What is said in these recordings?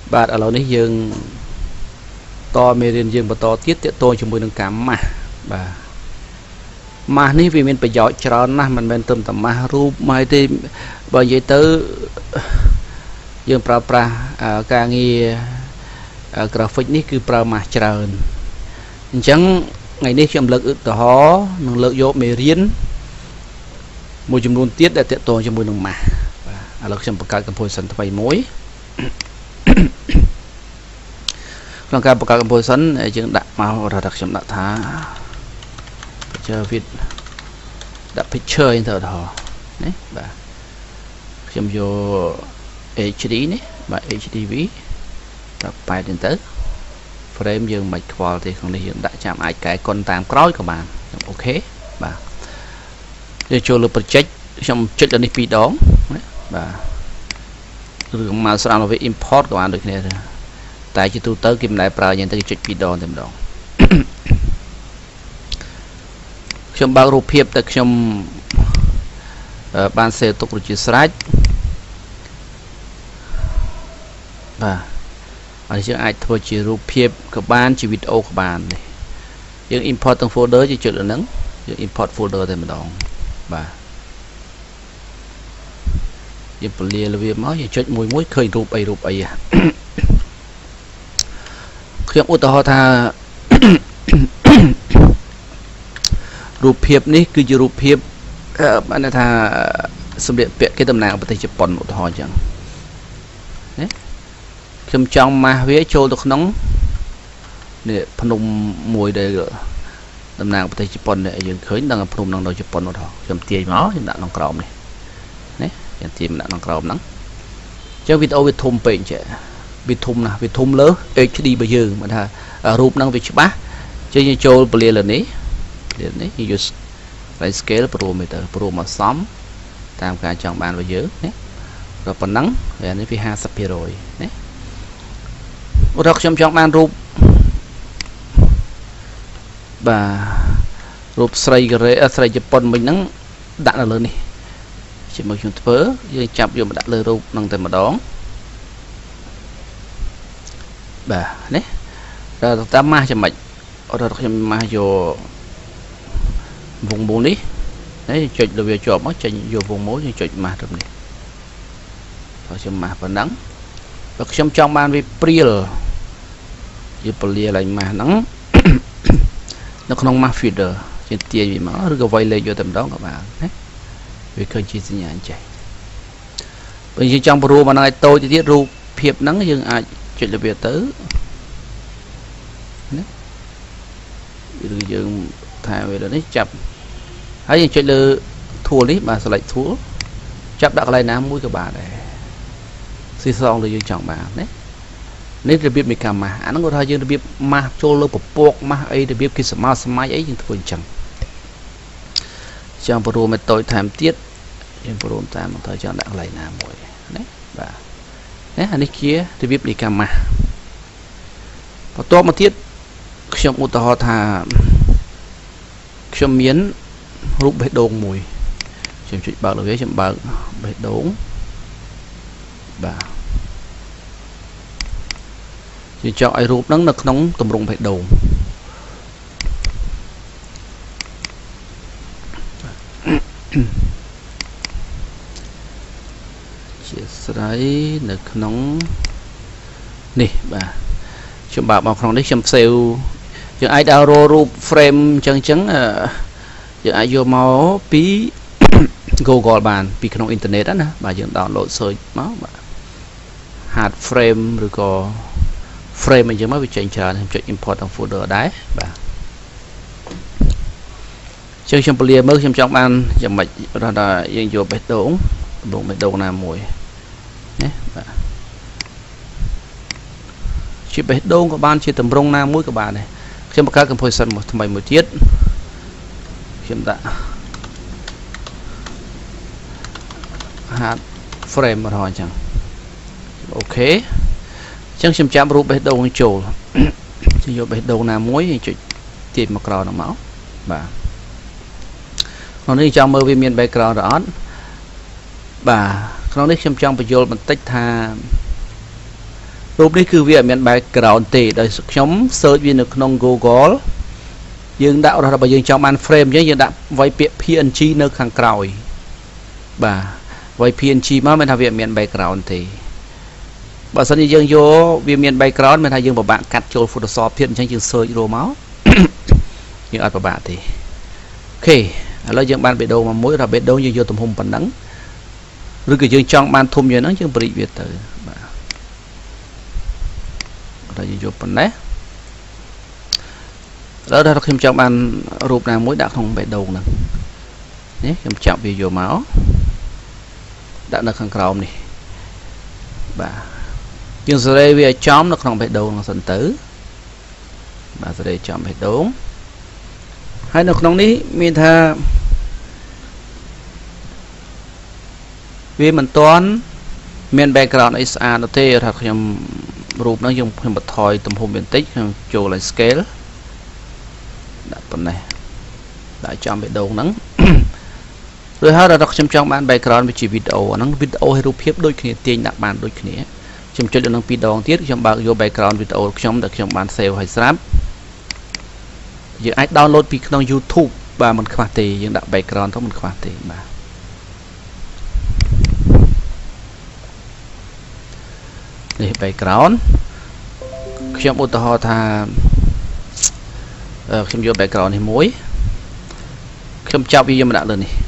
បាទឥឡូវនេះយើងតមេរៀនយើងបន្តទៀតទាក់ទងជាមួយនឹងការម៉ាស់បាទម៉ាស់នេះវាមានប្រយោជន៍ច្រើនណាស់មិនមែនត្រឹមតែម៉ាស់រូបម៉ាស់ទេបើនិយាយទៅយើងប្រើប្រាស់ការងារ graphic នេះគឺប្រើម៉ាស់ច្រើនអញ្ចឹងថ្ងៃនេះខ្ញុំលើកឧទាហរណ៍នឹងលើកយកមេរៀនមួយចំនួនទៀតដែលទាក់ទងជាមួយនឹងម៉ាស់បាទឥឡូវខ្ញុំបង្កើត composition ថ្មីមួយក្នុងការបង្កើត composition យើងដាក់មករដ្ឋខ្ញុំដាក់ថា picture with ដាក់ picture ទៅដល់នេះបាទខ្ញុំយក HD នេះបាទ HDV ដាក់ប៉ែតទៅ frame យើងមិនខ្វល់ទេក្នុងនេះយើងដាក់ចាំអាចកែកុនតាមក្រោយក៏បានអូខេបាទយើងចូលលើ project ខ្ញុំចុចលើនេះ2ដងបាទឬមកស្រាលវា import ក៏បានដូចគ្នាដែរតែជាទូទៅគេមិនដែលប្រើយ៉ាងទៅចុច2ដងតែម្ដងខ្ញុំបើករូបភាពតែខ្ញុំបានសេវទុករួចជាស្រេចបាទហើយយើងអាចធ្វើជារូបភាពក៏បានជាវីដេអូក៏បាននេះយើង import ទាំង folder យើងចុចលើហ្នឹងយើង import folder តែម្ដងបាទយើងពលាវាមកយើងចុចមួយឃើញរូបអីខ្ញុំឧទាហរណ៍ថារូបភាពនេះគឺជារូបភាពបានថាសម្លៀកពាក់គេតំណាងប្រទេសជប៉ុនឧទាហរណ៍អញ្ចឹងណាខ្ញុំចង់ម៉ាស់វាចូលទៅក្នុងនេះភ្នំមួយដែលតំណាងប្រទេសជប៉ុនដែលយើងឃើញដល់ភ្នំនៅជប៉ុនឧទាហរណ៍ខ្ញុំទាញមកខ្ញុំដាក់ក្នុងក្រោមនេះណាខ្ញុំទាញដាក់ក្នុងក្រោមហ្នឹងអញ្ចឹងវីដេអូវាធំពេកចេះវាធំណាស់វាធំលើ HD របស់យើងមិនថារូបហ្នឹងវាច្បាស់ចឹងយើងចូលពលាលើនេះយើងយក slide scale ព្រមទៅព្រមមកសំតាមការចង់បានរបស់យើងណាដល់ប៉ុណ្ណឹងវានេះវា 50% ណាឧទាហរណ៍ខ្ញុំចង់បានរូបបាទរូបស្រីកូរ៉េស្រីជប៉ុនមិញហ្នឹងដាក់នៅលើនេះជាមួយខ្ញុំធ្វើយើងចាប់យកមកដាក់លើរូបហ្នឹងតែម្ដងបាទនេះដល់តាមម៉ាស់ចាំមិនឧទាហរណ៍ខ្ញុំម៉ាស់យកវងមូលនេះនេះចុចលើវាជាប់មកចេញយកវងមូលយើងចុចម៉ាស់ត្រឹមនេះបើខ្ញុំម៉ាស់ប៉ុណ្ណឹងបើខ្ញុំចង់បានវាព្រាលយើងពលាឡើងម៉ាស់ហ្នឹងនៅក្នុង mask feeder យើងទាញវាមកឬក៏វាយលេខយកតែម្ដងក៏បានណាវាឃើញជាសញ្ញាអញ្ចឹងបើយើងចង់ព្រមមកហ្នឹងឲ្យតូចទៀតរូបភាពហ្នឹងយើងអាចចុចលើវាទៅណាឬយើងថែវាលើនេះចាប់ហើយយើងចុចលើ tool នេះបាទ select tool ចាប់ដាក់កន្លែងណាមួយក៏បានដែរស៊ីសងលើយើងចង់បានណានេះរបៀបនៃការម៉ាស់អាហ្នឹងគាត់ថាយើងរបៀបម៉ាស់ចូលលើពពកម៉ាស់អីរបៀបគេសម័យអីយើងធ្វើអញ្ចឹងចង់ព្រមឲ្យតូចថែមទៀតយើងព្រមតាមទៅចង់ដាក់កន្លែងណាមួយណាបាទណាអានេះជារបៀបនៃការម៉ាស់បន្ទាប់មកទៀតខ្ញុំឧទាហរណ៍ថាខ្ញុំមានរូបបេះដូងមួយខ្ញុំចុចបើកលើវាខ្ញុំបើកបេះដូងបាទយើងចង់ឲ្យរូបហ្នឹងនៅក្នុងទម្រង់បេះដូងជាស្រ័យនៅក្នុងនេះបាទខ្ញុំបើកមកក្នុងនេះខ្ញុំសេវយើងអាចដល់រូប frame អញ្ចឹងយើងអាចយកមកពី Google បានពីក្នុងអ៊ីនធឺណិតណាបាទយើង download search មកបាទ hard frame ឬក៏ frame អញ្ចឹងមកវាចេញច្រើនខ្ញុំចុច import ក្នុង folder ដែរបាទជើងខ្ញុំពលាមើលខ្ញុំចង់បានយ៉ាងម៉េចថាយើងយកបេះដូងណាមួយណាបាទជាបេះដូងក៏បានជាតម្រងណាមួយក៏បានដែរខ្ញុំបង្កើត composition មួយថ្មីមួយទៀតខ្ញុំដាក់ hard frame មកអញ្ចឹងអូខេអញ្ចឹងខ្ញុំចាប់រូបបេះដូងចូលខ្ញុំយកបេះដូងណាមួយចុចទាញមកក្រោយនោះមកបាទក្នុងនេះចង់មើលវាមាន background ឬអត់បាទក្នុងនេះខ្ញុំចង់បញ្យល់បន្តិចថាรูปนี้คือវាមាន background ទេដោយខ្ញុំ search វានៅក្នុង Google យើងដាក់របស់យើងចង់បាន frame អញ្ចឹងយើងដាក់វាយពាក្យ PNG នៅខាងក្រោយបាទវាយ PNG មកមានថាវាមាន background ទេបើសិនជាយើងយកវាមាន background មានថាយើងពិបាកកាត់ចូល Photoshop ទៀតអញ្ចឹងយើង search រកមកយើងអត់ពិបាកទេអូខេឥឡូវយើងបានបេដូងមកមួយដល់បេដូងយើងយកទំហំប៉ុណ្ណឹងឬក៏យើងចង់បានធំយ៉ាងហ្នឹងយើងប្រីកវាទៅបាទដល់យើងយកប៉ុណ្ណេះឥឡូវដល់ខ្ញុំចង់បានរូបណាមួយដាក់ក្នុងបេដូងហ្នឹងនេះខ្ញុំចាប់វាយកមកដាក់នៅខាងក្រោមនេះបាទយើងសេរីវាចំនៅក្នុងបេះដូងហ្នឹងសិនទៅបាទសេរីចំបេះដូងហើយនៅក្នុងនេះមានថាវាមិនទាន់មាន background អីស្អាតនោះទេថាខ្ញុំរូបហ្នឹងខ្ញុំបន្ថយទំហំបន្តិចខ្ញុំចូលឲ្យ scale ដាក់ប៉ុណ្ណេះដាក់ចំបេះដូងហ្នឹងឬហើយដល់ខ្ញុំចង់បាន background វាជាវីដេអូហ្នឹងវីដេអូហើយរូបភាពដូចគ្នាទាញដាក់បានដូចគ្នាខ្ញុំចុចដល់នឹងពីរដងទៀតខ្ញុំបើកយក background វីដេអូខ្ញុំដែលខ្ញុំបាន save ឲ្យស្រាប់យើងអាច download ពីក្នុង YouTube បាទមិនខ្វះទេយើងដាក់ background ទៅមិនខ្វះទេបាទនេះ background ខ្ញុំឧទាហរណ៍ថាខ្ញុំយក background នេះមួយខ្ញុំចាប់វាយកមកដាក់លើនេះ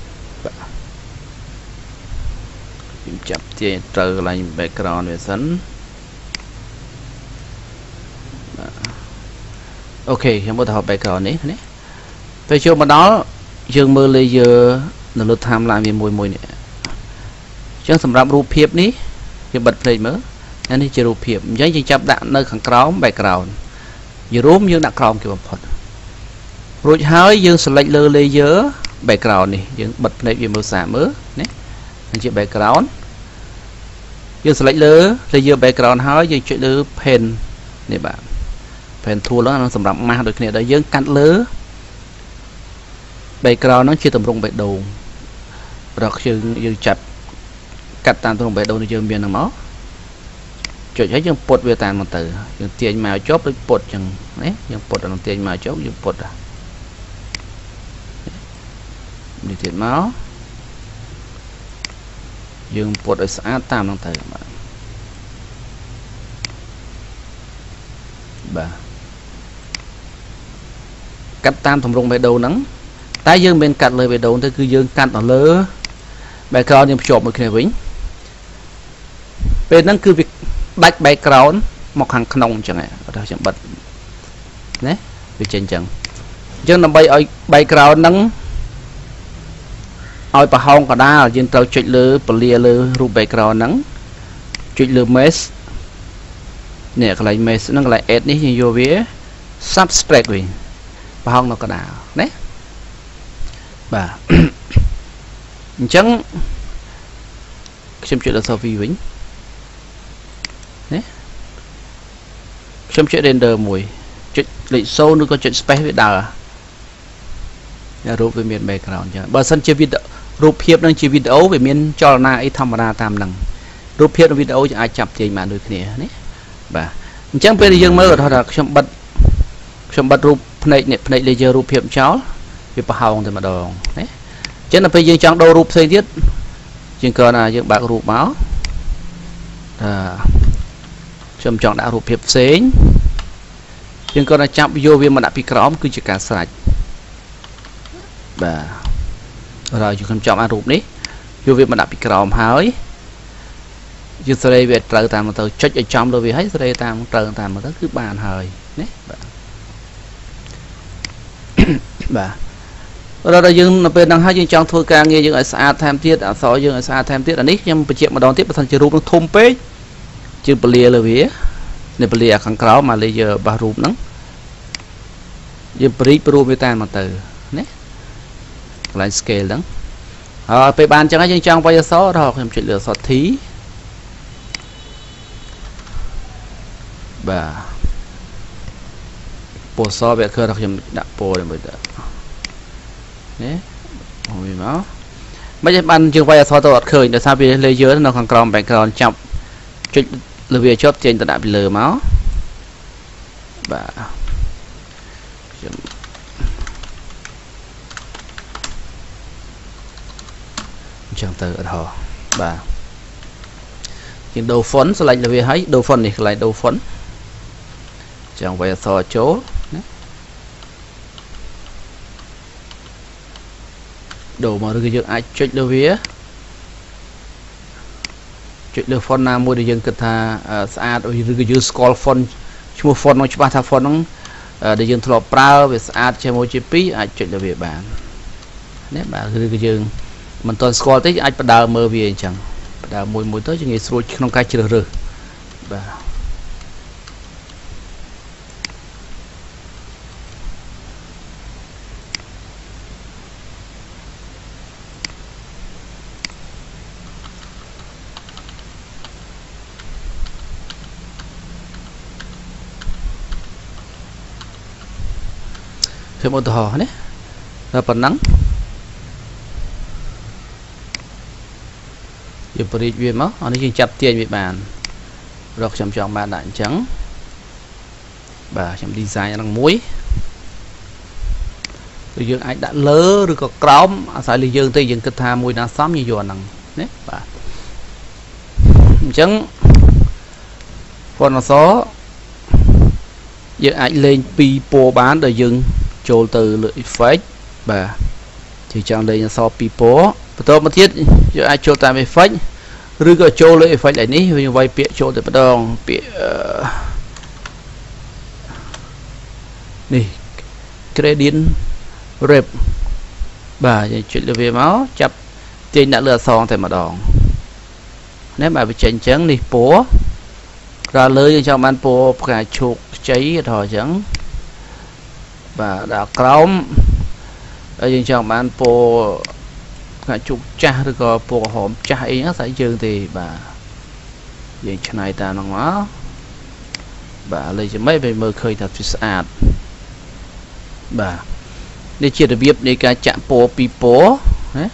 ខ្ញុំចាប់ទាញត្រូវកន្លែង background វាសិនអូខេខ្ញុំឧទាហរណ៍ background នេះពេលចូលមកដល់យើងមើល layer នៅលើ timeline វាមួយនេះអញ្ចឹងសម្រាប់រូបភាពនេះយើងបិទភ្នែកមើលនេះជារូបភាពអញ្ចឹងយើងចាប់ដាក់នៅខាងក្រោម background យើងរួមយើងដាក់ក្រោមគេបំផុតរួចហើយយើង select លើ layer background នេះយើងបិទភ្នែកវាមើលសាកមើលនេះនេះជា background យើង select លើ layer background ហើយយើងចុចលើ pen នេះបាទ pen tool ហ្នឹងសម្រាប់ mask ដូចគ្នាដែរយើងកាត់លើ background ហ្នឹងជាទម្រង់បេះដូងប្រកយើងចាប់កាត់តាមទម្រង់បេះដូងនេះយើងមានហ្នឹងមកចុចហើយយើងពុតវាតាមមកទៅយើងទាញមកចុះដូចពុតអញ្ចឹងណាយើងពុតដល់ទាញមកចុះយើងពុតនេះទៀតមកយើងពុតឲ្យស្អាតតាមហ្នឹងទៅបាទកាត់តាមទម្រង់បេះដូងហ្នឹងតែយើងមិនកាត់លើបេះដូងទេគឺយើងកាត់នៅលើ background យើងភ្ជាប់មួយគ្នាវិញពេលហ្នឹងគឺវាដាច់ background មកខាងក្នុងអញ្ចឹងគាត់ថាខ្ញុំបិទណាវាចេញអញ្ចឹងដើម្បីឲ្យ background ហ្នឹងឲ្យប្រហោងកដាលយើងត្រូវចុចលើពលាលើរូប background ហ្នឹងចុចលើ mesh នេះកន្លែង mesh ហ្នឹងកន្លែង add នេះយើងយកវា subtract វិញប្រហោងនៅកដាលណាបាទអញ្ចឹងខ្ញុំចុចលើ survey វិញណាខ្ញុំចុច render មួយចុចលេខ0ឬក៏ចុច space វាដើររូបវាមាន background អញ្ចឹងបើសិនជាវីដេអូរូបភាពនឹងជាវីដេអូវាមានចលនាអីធម្មតាតាមហ្នឹងរូបភាពនិងវីដេអូអាចចាប់ទាញបានដូចគ្នាណាបាទអញ្ចឹងពេលយើងមើលថាខ្ញុំបិទរូបភ្នែកនេះភ្នែក layer រូបភាពចោលវាប្រហោងតែម្ដងណាអញ្ចឹងដល់ពេលយើងចង់ដូររូបផ្សេងទៀតយើងគ្រាន់តែយើងបើករូបមកខ្ញុំចង់ដាក់រូបភាពផ្សេងយើងគ្រាន់តែចាប់យកវាមកដាក់ពីក្រោមគឺជាការស្រេចបាទហើយខ្ញុំចង់អានរូបនេះយកវាមកដាក់ពីក្រោមហើយយើងសេរីវាត្រូវតាមទៅចុចឲ្យចំលើវាហើយសេរីតាមត្រូវតាមទៅគឺបានហើយណាបាទដល់យើងនៅពេលហ្នឹងហើយយើងចង់ធ្វើការងារយើងឲ្យស្អាតថែមទៀតអក្សរយើងឲ្យស្អាតថែមទៀតអានេះខ្ញុំបញ្ជាក់ម្ដងទៀតបើសិនជារូបនឹងធំពេកយើងពលាលើវានេះពលាខាងក្រោមមក layer របស់រូបហ្នឹងយើងព្រីកព្រោះវាតាមមកទៅណាកន្លែង scale ហ្នឹងហើយពេលបានអញ្ចឹងយើងចង់វាយអក្សរដល់ខ្ញុំចុចលើអក្សរ T បាទពណ៌សវាគឺថាខ្ញុំដាក់ពណ៌នេះមួយទៅនេះមកវាមកមិនចេះបានយើងវាយអក្សរទៅអត់ឃើញដោយសារវា layer នៅខាងក្រោម background ចាប់ចុចលើវាជាប់ចេញទៅដាក់ពីលើមកបាទខ្ញុំចឹងទៅអត់ហោបាទជាងដូហ្វុនស្លេចលើវាហើយដូហ្វុននេះកន្លែងដូហ្វុនចឹងវាអក្សរចូលណាដូមកឬក៏យើងអាចចុចលើវាចុចលើ font ណាមួយដែលយើងគិតថាស្អាតឬក៏យើងស្គាល់ font ឈ្មោះ font នោះច្បាស់ថា font ហ្នឹងដែលយើងធ្លាប់ប្រើវាស្អាតជាមួយជា2អាចចុចលើវាបានណាបាទឬក៏យើងមិនទាន់ស្គាល់ទេអាចបដើមើលវាអញ្ចឹងបដើមួយទៅជាងាយស្រួលក្នុងការជ្រើសរើសបាទខ្ញុំឧទាហរណ៍ណាដល់ប៉ុណ្ណឹងយើងបរិយាវាមកអានេះយើងចាប់ទាញវាបានរកខ្ញុំចង់បានដាក់អញ្ចឹងបាទខ្ញុំ design ហ្នឹងមួយឬយើងអាចដាក់លើឬក៏ក្រោមអាស្រ័យលើយើងទៅយើងគិតថាមួយណាសមយើងយកអាហ្នឹងណាបាទអញ្ចឹង font អក្សរយើងអាចលេងពីពណ៌បានដោយយើងចូលទៅលើ effect បាទជាចង់លេងអក្សរពីពណ៌បន្តមកទៀតយើងអាចចូលតាម effect ឬក៏ចូលលើ effect ឯនេះយើងវាយពាក្យចូលទៅម្ដងពាក្យនេះ gradient rep បាទយើងចុចលើវាមកចាប់ទាញដាក់លើអក្សរតែម្ដងណាបាទវាចេញអញ្ចឹងនេះពណ៌ក្រៅលើយើងចង់បានពណ៌ផ្កាឈូកខ្ចីដល់អញ្ចឹងបាទដល់ក្រោមហើយយើងចង់បានពណ៌ផ្កាជុកចាស់ឬក៏ពណ៌ក្រហមចាស់អីហ្នឹងស្អីយើងទេបាទយើងឆ្នៃតាមហ្នឹងមកបាទលេខចំណេះវាមើលឃើញថាវាស្អាតបាទនេះជារបៀបនៃការចាក់ពណ៌ពីពណ៌ណា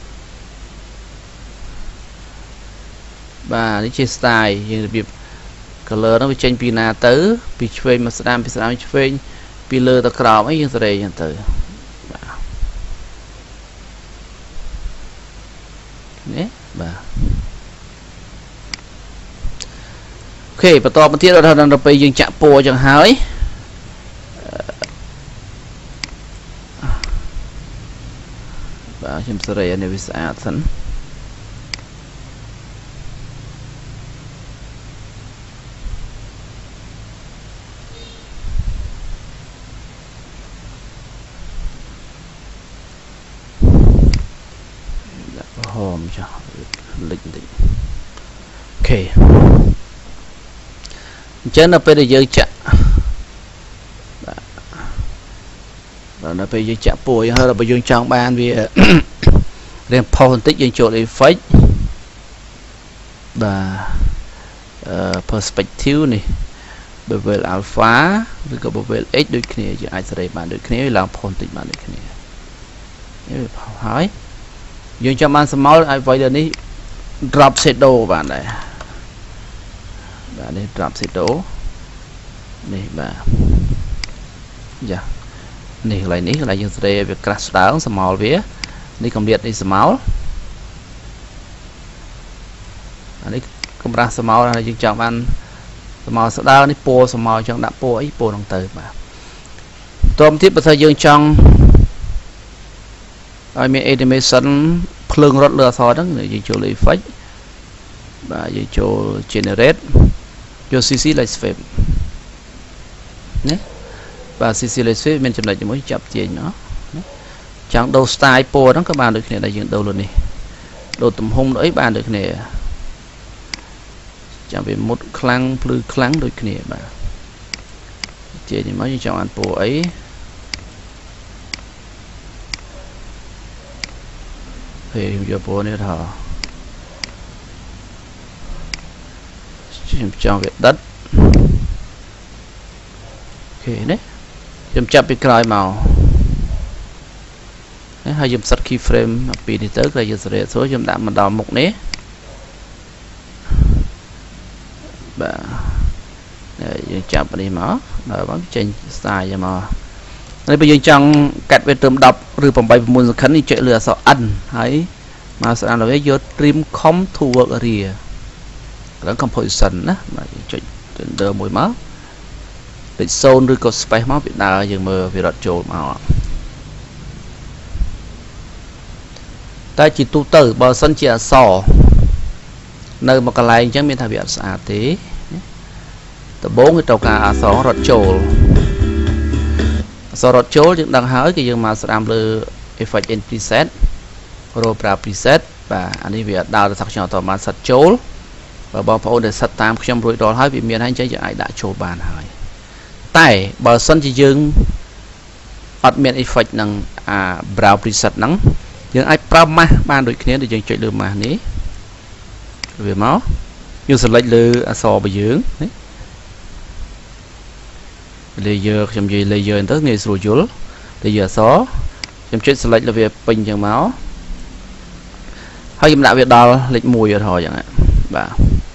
បាទនេះជា style យើងរបៀប color ហ្នឹងវាចេញពីណាទៅពីឆ្វេងមកស្ដាំពីស្ដាំឆ្វេងពីលើទៅក្រោមអីយើងសេរីហ្នឹងទៅបាទនេះបាទអូខេបន្តមកទៀតដល់ពេលយើងចាក់ពណ៌ចឹងហើយបាទខ្ញុំសេរីអានេះវាស្អាតសិនហមចាស់លិចបន្តិចអូខេអញ្ចឹងដល់ពេលដែលយើងចាក់បាទដល់ពេលយើងចាក់ពណ៌ហើយដល់ពេលយើងចង់បានវារៀងផុសបន្តិចយើងចូល effect បាទ perspective នេះ bevel alpha ឬក៏ bevel x ដូចគ្នាយើងអាចសេរីបានដូចគ្នាឡើងផុសបន្តិចបានដូចគ្នានេះវាផុសហើយយើងចាំបានស្មោលឲ្យវាយដល់នេះ drop shadow បានដែរបាទនេះ drop shadow នេះបាទយ៉ានេះកន្លែងនេះកន្លែងយើងសេរីវាក្រាស់ស្ដើងស្មោលវានេះកម្រិតនេះស្មោលអានេះកម្រាស់ស្មោលហើយយើងចង់បានស្មោលស្ដើងនេះពណ៌ស្មោលចង់ដាក់ពណ៌អីពណ៌ហ្នឹងទៅបាទតមទៀតបើថាយើងចង់ឲ្យមាន animation ភ្លើងរត់លើអក្សរហ្នឹងយើងចូលលើ effect បាទយើងចូល generate យក CC light sweep ណាបាទ CC light sweep មានចំណុចជាមួយចាប់ទាញណាចង់ដូរ style ពណ៌ហ្នឹងក៏បានដូចគ្នាដែរយើងដូរលើនេះដូរទំហំអីបានដូចគ្នាចាំវាមុតខ្លាំងភ្លឺខ្លាំងដូចគ្នាបាទទាញមកយើងចង់អានពណ៌អីពេលយកពណ៌នេះថាខ្ញុំចង់វាដិតអូខេនេះខ្ញុំចាប់ពីក្រោយមកនេះហើយខ្ញុំ set key frame ពីនេះទៅគឺយើងសេរីស្រួលខ្ញុំដាក់មកដល់មុខនេះប bà dương chập đi mà rồi bấm trên style cho mà đây bây giờ trong cắt về tôm đập rồi phòng bay muốn khấn đi chạy lừa sợ ăn ấy mà sẽ làm là vô trim không thu vợ rìa đó composition á mà chuyện đỡ mũi máu để zone rồi có space máu bị nào dừng mờ vì đợt trộn mà ta chỉ tu tử bờ sân chia sò nơi mà cái này chẳng biết thay việc xả thế từ 4 cái trâu cá sò rọt trộn chúng đang hỏi cái dương mà sẽ làm được effect in preset rồi preset và anh ấy việc đào được sắc nhỏ tòa mà sạch trộn và bao phủ để sạch tam trong rủi đó hỏi bị miền hay chơi ai đã trộn bàn hỏi tại bờ sân chỉ dương admin effect năng brow preset nắng nhưng ai prama ban đội kia để dừng chạy đường mà ní về máu nhưng sẽ lấy lư sò bị dưỡng layer trong gì layer tới ngày rồi dối layer xó trong chết sẽ lấy là về pin chẳng máu hay em đã việc đo lịch mùi rồi thôi chẳng hạn và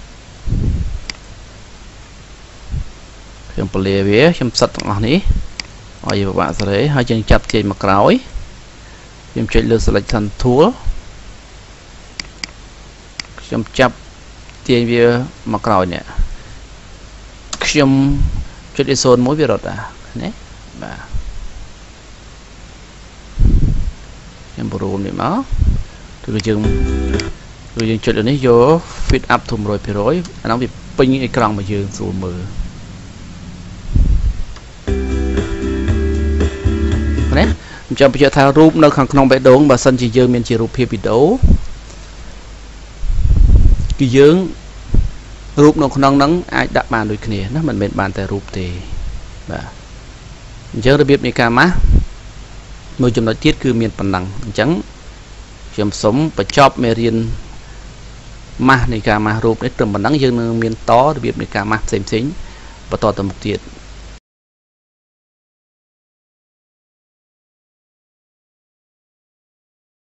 trong play về trong sạch ngọn ní rồi các bạn sẽ thấy hai chân chặt trên mặt cõi em chạy lừa selection tool trong chập tiền về mặt rồi nè trong chạy đi zone mỗi việc rồi nè và em bổ này máu từ chừng chạy được này vô fit up thùng rồi rồi nó bị pin cái còng mà dừng xuống mờ nè cho bây giờ thao rúp nó không nông bé đốn và sân chỉ dương miền chỉ rúp hiệp bị đấu cái dương rúp nó không nắng ai đặt bàn đôi kia nó mình bàn tại rúp thì và giờ đặc biệt này cả má nuôi chấm nói tiết cứ miền phần đằng trắng chấm sống và chop merian má này cả má rúp đấy trầm phần đằng dương miền to đặc biệt này cả má xem xính và to tầm một tiết